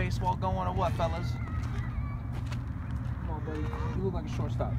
baseball going or what, fellas? Come on, buddy. You look like a shortstop.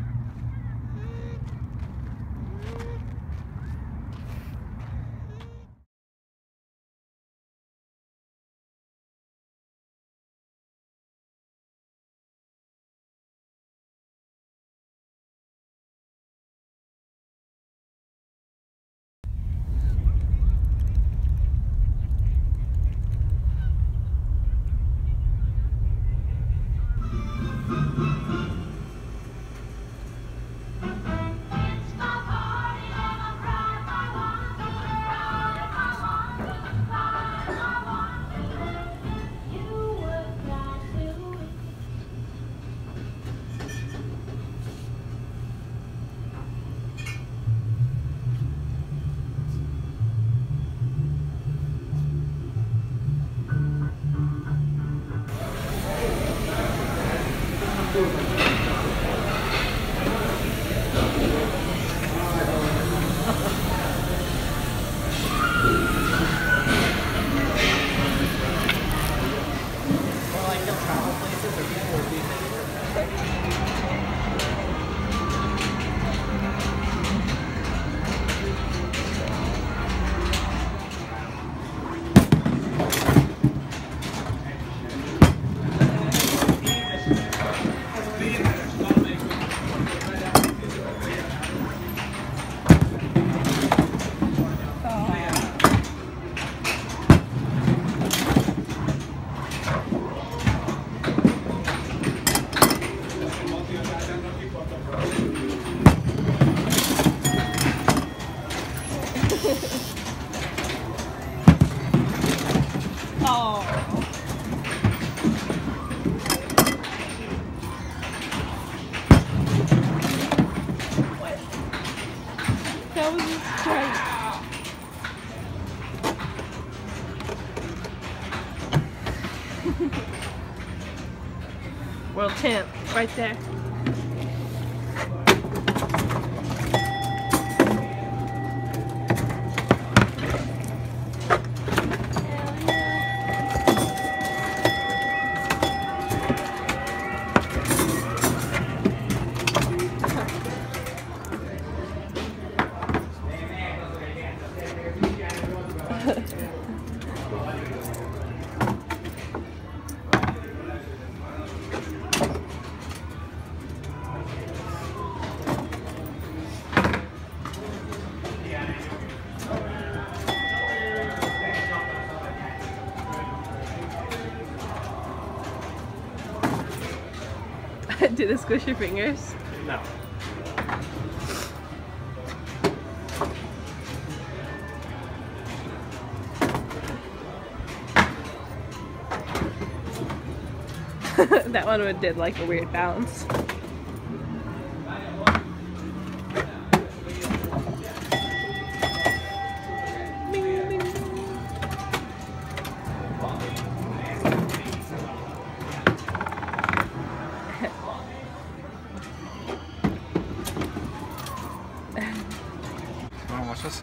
That was a strike. World champ, right there. Did it squish your fingers? No. That one did like a weird bounce. Wanna watch this?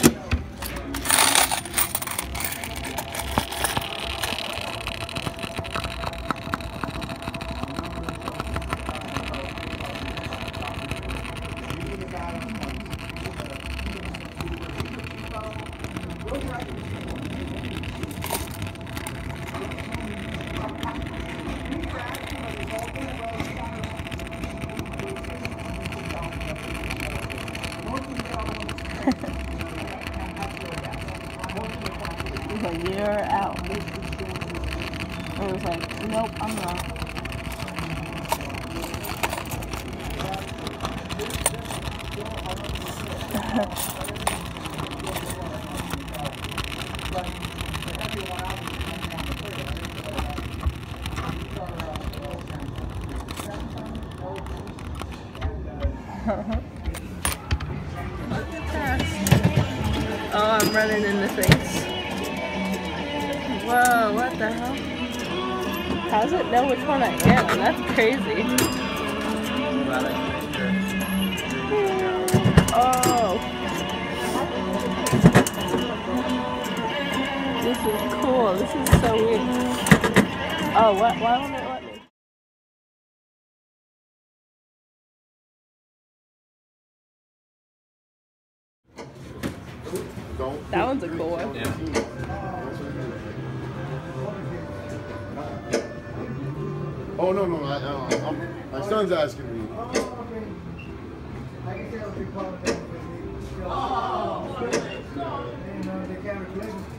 He's like, you're out. I was like, nope, I'm not. Look at that. Oh, I'm running into things. Whoa, what the hell? How does it know which one I am? That's crazy. Oh. This is cool. This is so weird. Oh, what? Why won't it let me? That one's a cool one. Yeah. Oh no, my son's asking me. Oh,